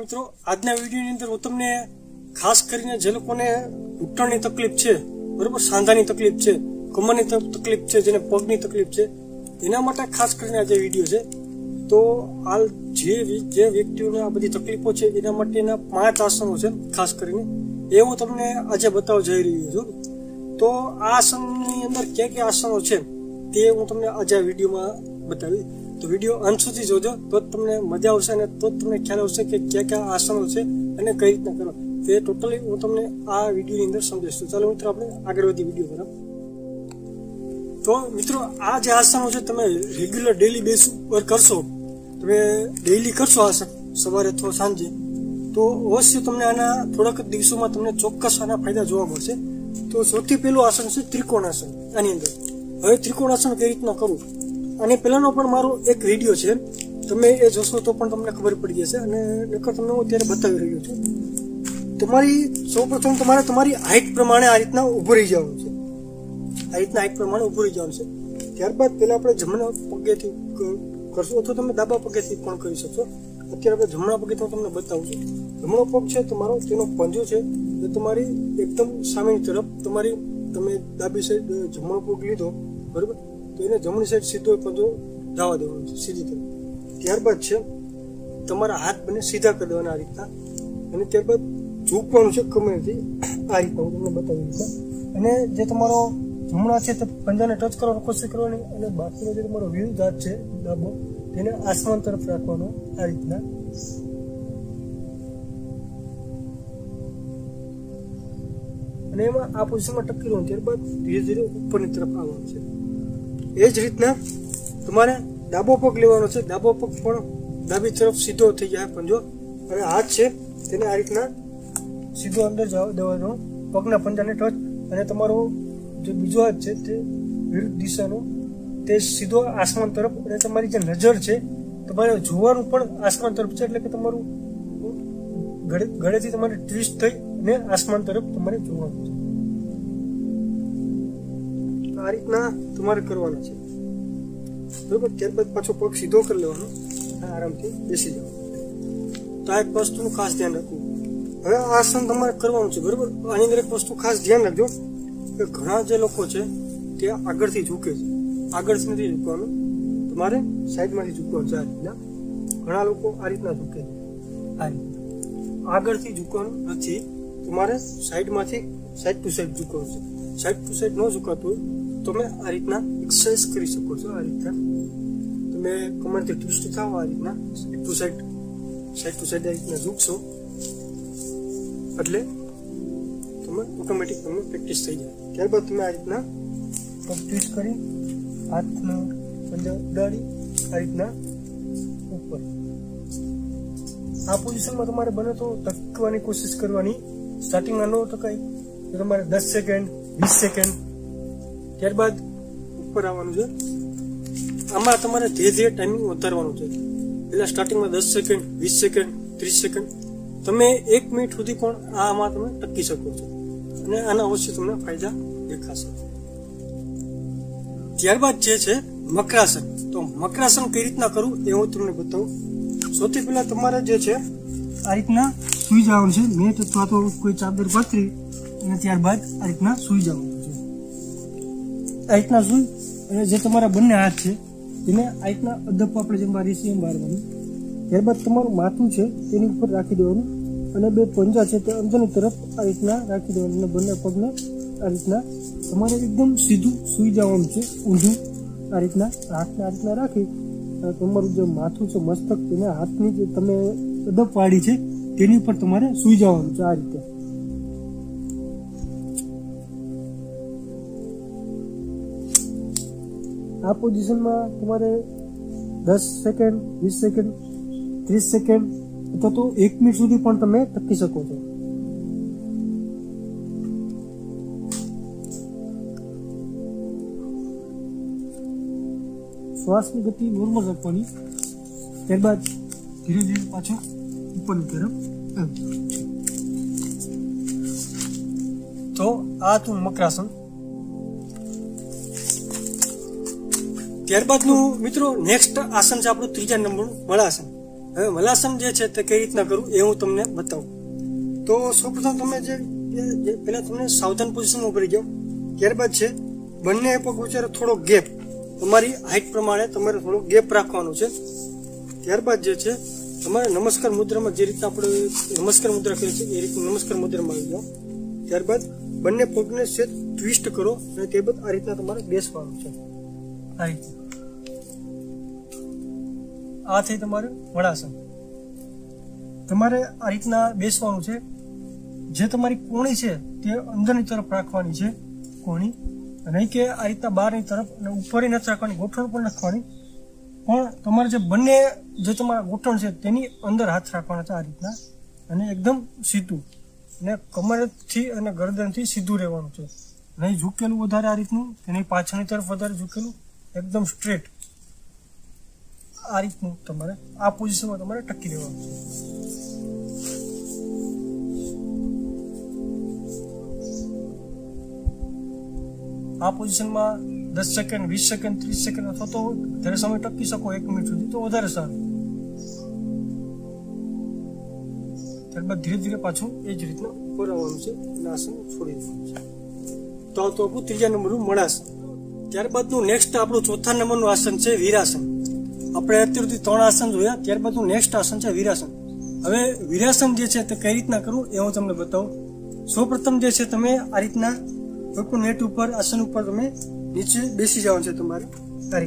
મિત્રો, આજના વિડીયોની અંદર હું તમને ખાસ કરીને જે લોકોને ઘૂંટણની તકલીફ છે, બરોબર, સાંધાની તકલીફ છે, કમરની તકલીફ છે, જેને પગની તકલીફ છે, એના માટે ખાસ કરીને આજે વિડીયો છે. તો હાલ જે વ્યક્તિઓને આ બધી તકલીફો છે એના માટેના 5 આસનો છે ખાસ કરીને, એ હું તમને આજે બતાવવા જઈ રહ્યો છું. તો આ આસનની અંદર કયા આસનો છે તે હું તમને આજે આ વિડીયોમાં બતાવી. તો વિડીયો અંત સુધી જોજો, તો જ તમને મજા આવશે અને તો જ તમને ખ્યાલ આવશે કે કયા આસનો છે અને કઈ રીતના કરો તે ટોટલી હું તમને આ વિડીયોની અંદર સમજાવીશ. તો ચાલો મિત્રો, આપણે આગળ વધી વિડીયો તરફ. તો મિત્રો, આ જે આસનો છે તમે રેગ્યુલર ડેલી બેઝ પર કરશો, તમે ડેલી કરશો આસન સવારે અથવા સાંજે, તો અવશ્ય તમને આના થોડાક દિવસોમાં તમને ચોક્કસ આના ફાયદા જોવા મળશે. તો સૌથી પહેલું આસન છે ત્રિકોણાસન. આની અંદર હવે ત્રિકોણાસન કઈ રીતના કરવું, અને પહેલાનો પણ મારો એક વિડીયો છે, તમે એ જોશો તો પણ તમને ખબર પડી જશે. અને નકર તમને હું અત્યારે બતાવી રહ્યો છું. સૌપ્રથમ તમારે તમારી હાઈટ પ્રમાણે આ રીતના ઊભું રહી જવાનું છે. આ રીતના હાઈટ પ્રમાણે ઊભું રહી જવાનું છે. ત્યારબાદ પહેલા આપણે જમણા પગેથી કરશું, અથવા તમે ડાબા પગેથી પણ કરી શકશો. અત્યારે આપણે જમણા પગેથી તમને બતાવું છું. જમણો પગ છે તમારો, તેનો પંજો છે એ તમારી એકદમ સામેની તરફ, તમે ડાબી સાઈડ જમણો પગ લીધો, બરોબર, તો એને જમણી સાઈડ સીધો પંજો જવા દેવાનો છે, સીધી તરફ. ત્યારબાદ છે તમારા હાથ બંને સીધા કરી દેવાના આ રીતના, અને ત્યારબાદ ઝૂકવાનું છે કમરથી આ રીતના, હું તમને બતાવી દીધા. અને જે તમારો જમણા છે તે પંજાને ટચ કરવાનો કોશિશ કરવાની, અને બાકીનો જે તમારો વિરુદ્ધ હાથ છે ડાબો, તેને આસમાન તરફ રાખવાનો આ રીતના. અને એમાં આ પોઝિશનમાં ટકી રહેવાનું. ત્યારબાદ ધીરે ધીરે ઉપરની તરફ આવવાનું છે. એ જ રીતના તમારે ડાબો પગ લેવાનો છે. ડાબો પગ પણ ડાબી તરફ સીધો થઈ જાય પંજો, અને હાથ છે તેને આ રીતના સીધો અંદર જવા દેવાનો, પગના પંજાને ટચ. અને તમારો જે બીજો હાથ છે તે વિરુદ્ધ દિશાનો, તે સીધો આસમાન તરફ. અને તમારી જે નજર છે તમારે જોવાનું પણ આસમાન તરફ છે, એટલે કે તમારું ગળેથી તમારે ટ્વિસ્ટ થઈ અને આસમાન તરફ તમારે જોવાનું છે. આ રીતના તમારે કરવાનું છે, બરોબર. ત્યારબાદ પાછો પગ સીધો કરી લેવાનો, આરામથી બેસી જવાનું. તો આ એક વસ્તુનું ખાસ ધ્યાન રાખવું. હવે આ આસન તમારે કરવાનું છે, બરોબર. આની અંદર એક વસ્તુ ખાસ ધ્યાન રાખજો કે ઘણા જે લોકો છે તે આગળથી ઝૂકે છે. આગળથી નથી ઝૂકવાનું, તમારે સાઈડમાંથી ઝૂકવાનું છે. આ રીતના ઘણા લોકો આ રીતના ઝૂકે છે. આ રીતના આગળથી ઝૂકવાનું નથી, તમારે સાઈડમાંથી સાઈડ ટુ સાઈડ ઝૂકવાનું છે. સાઈડ ટુ સાઈડ ન ઝૂકાતું હોય તમે આ રીતના એક્સરસાઇઝ કરી શકો છો. આ રીતના તમે કમરથી ટ્વિસ્ટ થાવ, આ રીતના સાઈડ ટુ સાઈડ આ રીતના ઝૂકશો એટલે તમે ઓટોમેટિક તમને પ્રેક્ટિસ થઈ જાય. ત્યારબાદ તમે આ રીતના પગ ટ્વિસ્ટ કરી હાથના પંજા ઉડાડી આ રીતના ઉપર. આ પોઝિશનમાં તમારે બને તો ટકવાની કોશિશ કરવાની. સ્ટાર્ટિંગમાં ન ટકાય તો તમારે 10 સેકન્ડ 20 સેકન્ડ, ત્યારબાદ ઉપર આવવાનું છે. આમાં તમારે ધીરે ધીરે ટાઈમિંગ વધારવાનું છે. પહેલા સ્ટાર્ટિંગમાં 10 સેકન્ડ 20 સેકન્ડ 30 સેકન્ડ, તમે 1 મિનિટ સુધી પણ આમાં તમે ટકી શકો છો, અને આના અવશ્ય તમને ફાયદા દેખાશે. ત્યારબાદ જે છે મકરાસન. તો મકરાસન કઈ રીતના કરવું એ હું તમને બતાવું. સૌથી પહેલા તમારે જે છે આ રીતના સુઈ જવાનું છે, મેટ અથવા તો કોઈ ચાદર પાથરી, અને ત્યારબાદ આ રીતના સુઈ જવાનું છે. આ રીતના સુઈ અને જે તમારા બંને હાથ છે તેને આ રીતના અદપ આપણે જેમ બારી છે એમ બારવાનું. ત્યારબાદ તમારું માથું છે તેની ઉપર રાખી દેવાનું, અને 2 પંજા છે તે અંદરની તરફ આ રીતના રાખી દેવાનું, અને બંને પગને આ રીતના તમારે એકદમ સીધું સુઈ જવાનું છે, ઊંધું. આ રીતના હાથને આ રીતના રાખી તમારું જે માથું છે મસ્તક, તેને હાથની જે તમે અદપ વાળી છે તેની ઉપર તમારે સુઈ જવાનું છે. આ રીતે આ પોઝિશનમાં તમારે 10 સેકન્ડ 20 સેકન્ડ 30 સેકન્ડ અથવા તો 1 મિનિટ સુધી પણ તમે ટકી શકો છો. શ્વાસની ગતિ નોર્મલ રાખવાની. ત્યારબાદ ધીરે ધીરે પાછો ઉપરની તરફ આવી. તો આ હતું મકરાસન. ત્યારબાદનું મિત્રો નેક્સ્ટ આસન છે આપણું 3જા નંબરનું બળાસન. હવે મલાસન જે છે તે કઈ રીતના કરવું એ હું તમને બતાવું. તો સૌપ્રથમ તમે જે પહેલા તમને સાવધાન પોઝિશનમાં ઉભરી જાઓ. ત્યારબાદ છે બંને પગ વચ્ચે થોડો ગેપ, તમારી હાઈટ પ્રમાણે તમારે થોડો ગેપ રાખવાનો છે. ત્યારબાદ જે છે તમારે નમસ્કાર મુદ્રામાં જે રીતના આપણે નમસ્કાર મુદ્રા કરીએ છીએ એ રીતે નમસ્કાર મુદ્રામાં આવી જાઓ. ત્યારબાદ બંને પગને સેજ ટ્વિસ્ટ કરો અને ત્યારબાદ આ રીતના તમારે બેસવાનું છે. આ રીતે આ થઈ તમારું વળાસન. તમારે આ રીતના બેસવાનું છે. જે તમારી કોણી છે તે અંદરની તરફ રાખવાની છે, કોણી, નહીં કે આ રીતના બહારની તરફ, અને ઉપરની નથી રાખવાની, ગોઠણ પણ રાખવાની. પણ તમારે જે બંને જે તમારા ગોઠણ છે તેની અંદર હાથ રાખવાના છે આ રીતના, અને એકદમ સીધું, અને કમરથી અને ગરદનથી સીધું રહેવાનું છે. નહીં ઝૂકેલું વધારે આ રીતનું, કે નહીં પાછળની તરફ વધારે ઝૂકેલું, એકદમ સ્ટ્રેટ આ રીતનું તમારે આ પોઝિશનમાં તમારે ટકી રહેવાનું છે. આ પોઝિશનમાં 10 સેકન્ડ, 20 સેકન્ડ, 30 સેકન્ડ અથવા તો વધારે સમય ટકી શકો, 1 મિનિટ સુધી, તો વધારે સારું. ત્યારબાદ ધીરે ધીરે પાછું એ જ રીતના ઉપર આવવાનું છે અને આસન છોડી દેવાનું છે. તો આપણું ત્રીજા નંબરનું મળાસન. ત્યારબાદનું નેક્સ્ટ આપણું ચોથા નંબરનું આસન છે વીરાસન. આપણે અત્યાર સુધી 3 આસન જોયા, ત્યારબાદનું નેક્સ્ટ આસન છે વીરાસન. હવે વીરાસન જે છે તે કઈ રીતના કરવું એ હું તમને બતાવું. સૌપ્રથમ જે છે તમે આ રીતના કોઈ પણ નેટ ઉપર, આસન ઉપર તમે નીચે બેસી જવાનું છે તમારે આ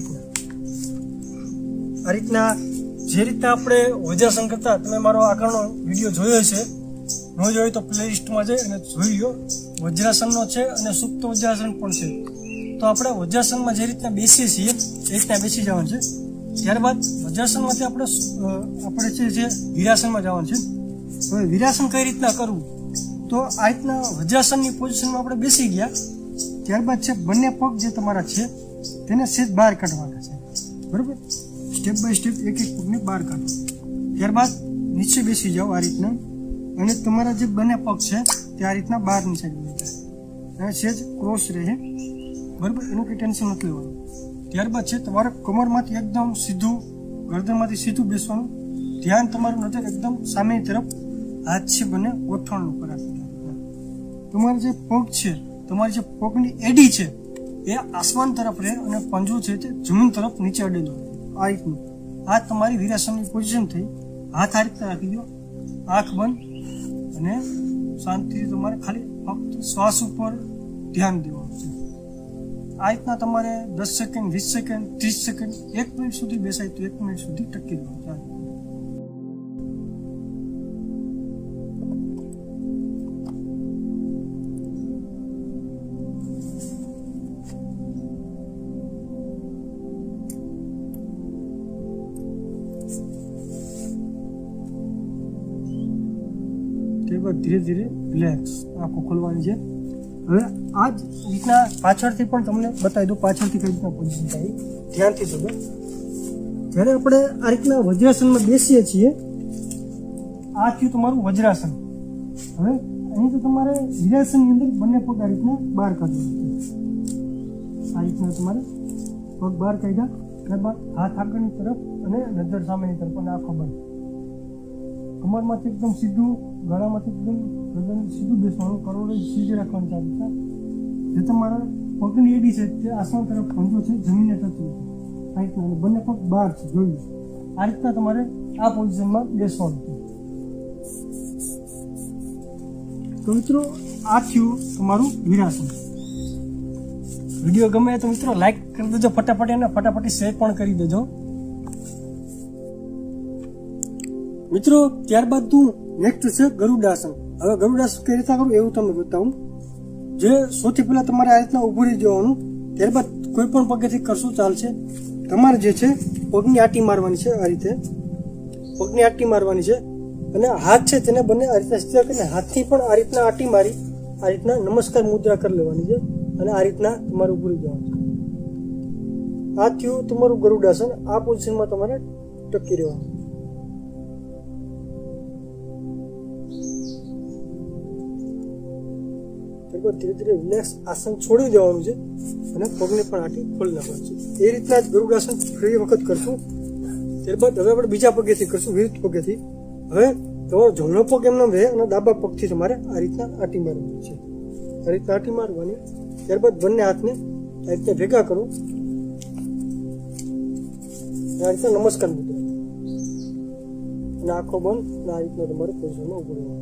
રીતના. જે રીતના આપણે વજ્રાસન કરતા, તમે મારો આગળનો વિડીયો જોયો છે, ન જોયો તો પ્લેલિસ્ટમાં જઈ અને જોઈ લો. વજ્રાસનનો છે અને સુપ્ત વજ્રાસન પણ છે. તો આપણે વજ્રાસનમાં જે રીતના બેસીએ છીએ એ રીતના બેસી જવાનું છે. ત્યારબાદ વજ્રાસનમાંથી આપણે જે વીરાસનમાં જવાનું છે. હવે વીરાસન કઈ રીતના કરવું, તો આ રીતના વજ્રાસનની પોઝિશનમાં આપણે બેસી ગયા. ત્યારબાદ છે બંને પગ જે તમારા છે તેને સેજ બહાર કાઢવાના છે, બરોબર? સ્ટેપ બાય સ્ટેપ એક એક પગને બહાર કાઢો. ત્યારબાદ નીચે બેસી જાઓ આ રીતના, અને તમારા જે બંને પગ છે તે આ રીતના બહારની સાઈડ બેઠા અને સેજ ક્રોસ રહે, બરોબર? એનું કંઈ ટેન્શન નથી લેવાનું. ત્યારબાદ છે તમારે કમરમાંથી એકદમ સીધું, ગરદનમાંથી સીધું બેસવાનું. ધ્યાન તમારું નજર એકદમ સામેની તરફ, હાથ છે બંને ગોઠણ ઉપર રાખી દેવાના. તમારા જે પગ છે, તમારી જે પગની એડી છે એ આસમાન તરફ રહે અને પંજો છે તે જમીન તરફ નીચે અડેલો રહે. આ રીતનું આ તમારી વીરાસનની પોઝિશન થઈ. હાથ આ રીતના રાખી દો, આંખ બંધ, અને શાંતિથી તમારે ખાલી ફક્ત શ્વાસ ઉપર ધ્યાન દેવાનું છે. આ રીતના તમારે 10 સેકન્ડ, 20 સેકન્ડ, 30 સેકન્ડ, 1 મિનિટ સુધી બેસાય તો 1 મિનિટ સુધી ટકી રહેવાનું છે. ધીરે ધીરે રિલેક્સ, આંખો ખોલવાની છે. હવે આ જ રીતના પાછળથી પણ તમને બતાવી દઉં, પાછળથી કઈ રીતના પોઝિશન થાય, ધ્યાનથી જોજો. જ્યારે આપણે આ રીતના વજ્રાસનમાં બેસીએ છીએ, આ થયું તમારું વજ્રાસન. હવે અહીં તો તમારે વીરાસનની અંદર બંને પગ આ રીતના બહાર કાઢવાના છે. આ રીતના તમારે પગ બહાર કાઢ્યા, ત્યારબાદ હાથ આગળની તરફ અને નજર સામેની તરફ, અને આંખો બંધ. કમરમાંથી એકદમ સીધું, ગળામાંથી એકદમ ગરદન સીધું બેસવાનું, કરોડો સીધી રાખવાની ચાલુ છે. જે તમારા પગની એડી છે તે આસન તરફ પંજો છે જમીને ટચું છે આ રીતના, અને બંને પગ બહાર છે, જોયું. આ રીતના તમારે આ પોઝિશનમાં બેસવાનું છે. તો મિત્રો આ થયું તમારું વીરાસન. વિડીયો ગમે તો મિત્રો લાઈક કરી દેજો ફટાફટ, અને ફટાફટ શેર પણ કરી દેજો મિત્રો. ત્યારબાદ નેક્સ્ટ છે ગરુડાસન. હવે ગરુડાસન કઈ રીતના કરવું એવું તમને બતાવું. જે સૌથી પહેલા તમારે આ રીતના ઉભું રહી જવાનું. ત્યારબાદ કોઈ પણ પગેથી કરશું ચાલશે. તમારે જે છે પગની આટી મારવાની છે, આ રીતે પગની આટી મારવાની છે, અને હાથ છે તેને બંને આ રીતના સીધા કરીને હાથથી પણ આ રીતના આટી મારી આ રીતના નમસ્કાર મુદ્રા કરી લેવાની છે, અને આ રીતના તમારે ઉભું રહી જવાનું છે. આ થયું તમારું ગરુડાસન. આ પોઝિશનમાં તમારે ટકી રહેવાનું. ધીરે ધીરે રિલેક્સ આસન છોડી દેવાનું છે, અને પગને પણ આટી ખોલી નાખવાનું છે. એ રીતના જ ગરુડાસન ફરી વખત કરશું. ત્યારબાદ હવે આપણે બીજા પગેથી કરશું, વિરુદ્ધ પગેથી. હવે તમારો જમણો પગ એમને રહે અને ડાબા પગથી તમારે આ રીતના આંટી મારવાની છે. આ રીતના આંટી મારવાની. ત્યારબાદ બંને હાથને આ રીતના ભેગા કરો. આ રીતના નમસ્કાર મુદ્રા અને આંખો બંધ અને આ રીતના તમારે પોઝિશનમાં ઉભું રહેવાનું.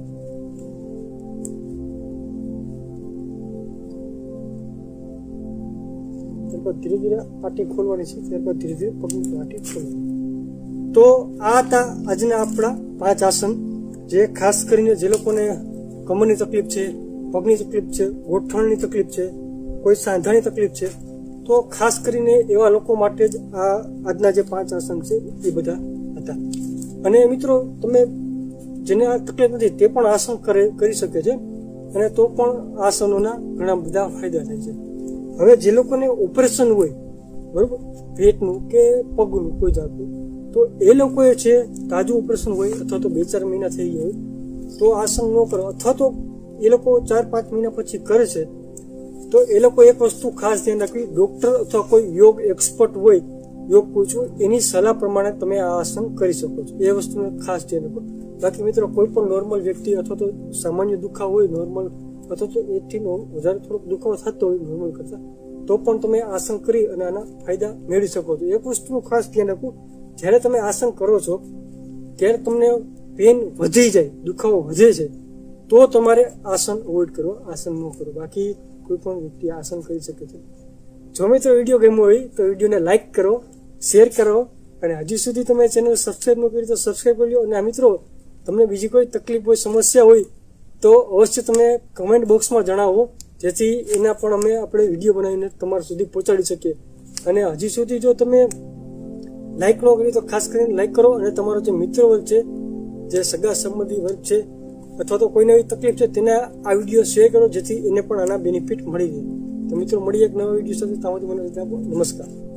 ત્યારબાદ ધીરે ધીરે આંટી ખોલવાની છે. ત્યારબાદ ધીરે ધીરે પગની આંટી ખોલવાની. તો આ હતા આજના આપણા 5 આસન, જે ખાસ કરીને જે લોકોને કમરની તકલીફ છે, પગની તકલીફ છે, ગોઠણની તકલીફ છે, કોઈ સાંધાની તકલીફ છે, તો ખાસ કરીને એવા લોકો માટે જ આ આજના જે 5 આસન છે એ બધા હતા. અને મિત્રો તમે જેને આ તકલીફ નથી તે પણ આસન કરી શકે છે અને તો પણ આસનોના ઘણા બધા ફાયદા થાય છે. હવે જે લોકોને ઓપરેશન હોય, બરોબર, પેટનું કે પગનું કોઈ જાતનું, તો એ લોકોએ છે તાજું ઓપરેશન હોય અથવા તો 2-4 મહિના થઈ ગયા હોય તો આસન ન કરો, અથવા તો એ લોકો 4-5 મહિના પછી કરે છે તો એ લોકો એક વસ્તુ ખાસ ધ્યાન રાખવી, ડોક્ટર અથવા કોઈ યોગ એક્સપર્ટ હોય, યોગ કોચ હોય, એની સલાહ પ્રમાણે તમે આ આસન કરી શકો છો. એ વસ્તુને ખાસ ધ્યાન રાખો. બાકી મિત્રો કોઈ પણ નોર્મલ વ્યક્તિ અથવા તો સામાન્ય દુખાવો હોય નોર્મલ, અથવા તો એથી વધારે થોડોક દુખાવો થતો હોય નોર્મલ કરતા, તો પણ તમે આસન કરી અને આના ફાયદા મેળવી શકો છો. એક વસ્તુનું ખાસ ધ્યાન રાખવું, જ્યારે તમે આસન કરો છો ત્યારે તમને પેન વધી જાય, દુખાવો વધે છે, તો તમારે આસન અવોઇડ કરો, આસન ન કરો. બાકી કોઈ પણ વ્યક્તિ આસન કરી શકે છે. જો મિત્રો વિડીયો ગમ્યો હોય તો વિડીયોને લાઈક કરો, શેર કરો, અને હજી સુધી તમે ચેનલ સબસ્ક્રાઈબ ન કરી તો સબસ્ક્રાઈબ કરી લો. અને આ મિત્રો તમને બીજી કોઈ તકલીફ હોય, સમસ્યા હોય તો અવશ્ય તમે કમેન્ટ બોક્સમાં જણાવો, જેથી એના પણ આપણે વિડીયો બનાવીને તમારા સુધી પહોંચાડી શકીએ. અને હજી સુધી જો તમે લાઈક ન કરી તો ખાસ કરીને લાઈક કરો, અને તમારો જે મિત્ર વર્ગ છે, જે સગા સંબંધી વર્ગ છે, અથવા તો કોઈને એવી તકલીફ છે તેને આ વિડીયો શેર કરો, જેથી એને પણ આના બેનિફિટ મળી જાય. તો મિત્રો મળીએ એક નવા વિડીયો સાથે. ત્યાં સુધી મને રજા આપો. નમસ્કાર.